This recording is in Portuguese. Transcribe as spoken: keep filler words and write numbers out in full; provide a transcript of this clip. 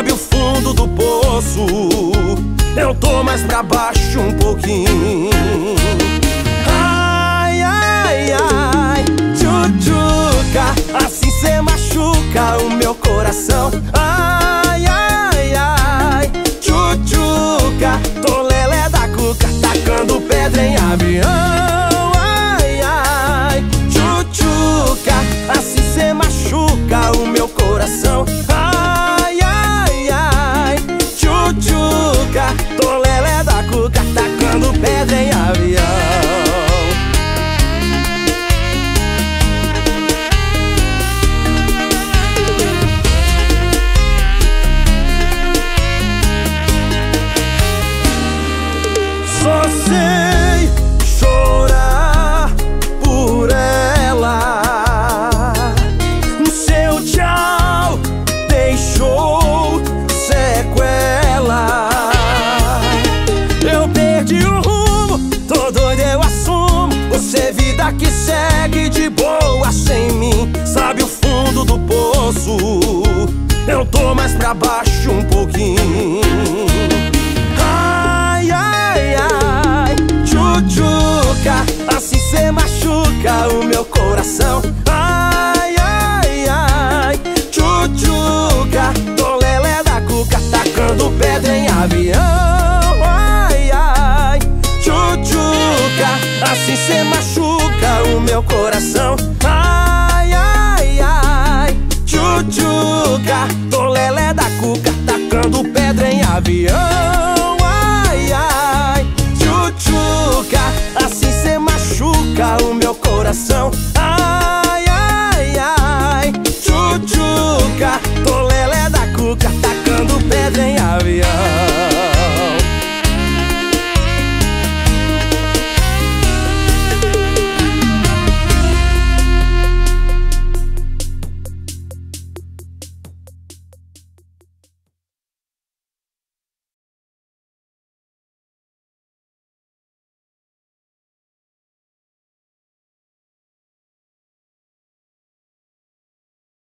sabe o fundo do poço. Eu tô mais pra baixo um pouquinho. Ai, ai, ai, tchutchuca, assim cê machuca o meu coração. Ai, ai, ai, tchutchuca, tô lelé da cuca, tacando pedra em avião. Ai, ai, tchutchuca, assim cê machuca o meu coração. Ai, ai, ai, tchutchuca, tô lelé da cuca, tacando pedra em avião. Só sei chorar por ela. O seu tchau deixou sequela. Eu perdi o rumo, tô doido, eu assumo. Você vida que segue de boa sem mim. Sabe o fundo do poço. Eu tô mais pra baixo um pouquinho. Assim cê machuca o meu coração. Ai, ai, ai, tchutchuca, tô lelé da cuca, tacando pedra em avião. Ai, ai, tchutchuca, assim cê machuca o meu coração. Ai, ai, ai, tchutchuca, tô lelé da cuca, tacando pedra em avião. Ai, ai, tchutchuca, assim cê machuca o meu coração. Ai, ai, ai, tchutchuca, tô lelé da cuca, tacando pedra em avião.